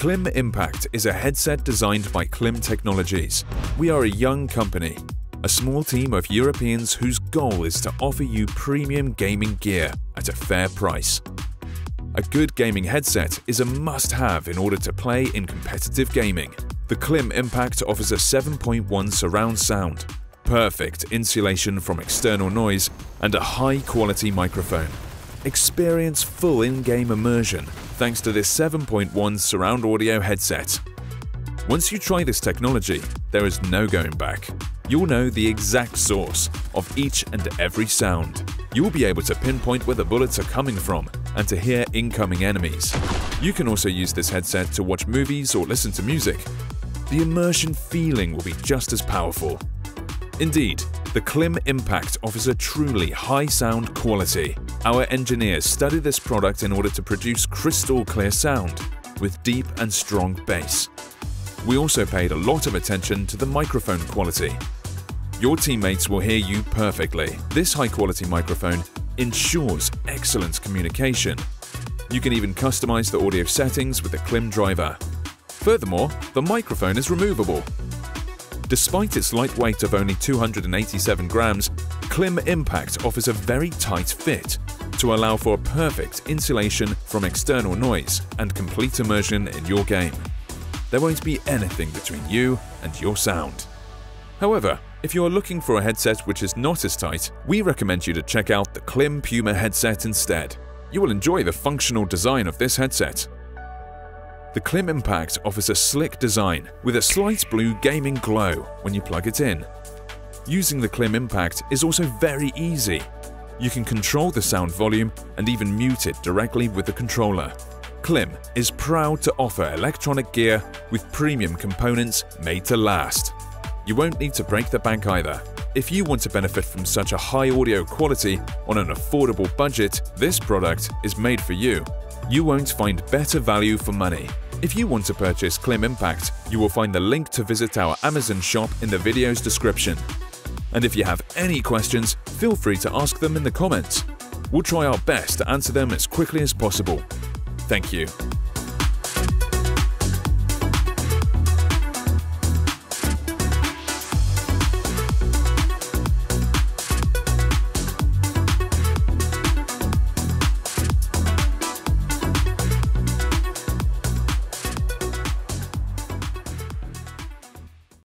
Klim Impact is a headset designed by Klim Technologies. We are a young company, a small team of Europeans whose goal is to offer you premium gaming gear at a fair price. A good gaming headset is a must-have in order to play in competitive gaming. The Klim Impact offers a 7.1 surround sound, perfect insulation from external noise, and a high-quality microphone. Experience full in-game immersion thanks to this 7.1 surround audio headset. Once you try this technology, there is no going back. You'll know the exact source of each and every sound. You'll be able to pinpoint where the bullets are coming from and to hear incoming enemies. You can also use this headset to watch movies or listen to music. The immersion feeling will be just as powerful. Indeed, the Klim Impact offers a truly high sound quality. Our engineers study this product in order to produce crystal clear sound with deep and strong bass. We also paid a lot of attention to the microphone quality. Your teammates will hear you perfectly. This high-quality microphone ensures excellent communication. You can even customize the audio settings with the Klim driver. Furthermore, the microphone is removable. Despite its light weight of only 287 grams, Klim Impact offers a very tight fit to allow for perfect insulation from external noise and complete immersion in your game. There won't be anything between you and your sound. However, if you are looking for a headset which is not as tight, we recommend you to check out the Klim Puma headset instead. You will enjoy the functional design of this headset. The Klim Impact offers a slick design with a slight blue gaming glow when you plug it in. Using the Klim Impact is also very easy. You can control the sound volume and even mute it directly with the controller. Klim is proud to offer electronic gear with premium components made to last. You won't need to break the bank either. If you want to benefit from such a high audio quality on an affordable budget, this product is made for you. You won't find better value for money. If you want to purchase Klim Impact, you will find the link to visit our Amazon shop in the video's description. And if you have any questions, feel free to ask them in the comments. We'll try our best to answer them as quickly as possible. Thank you.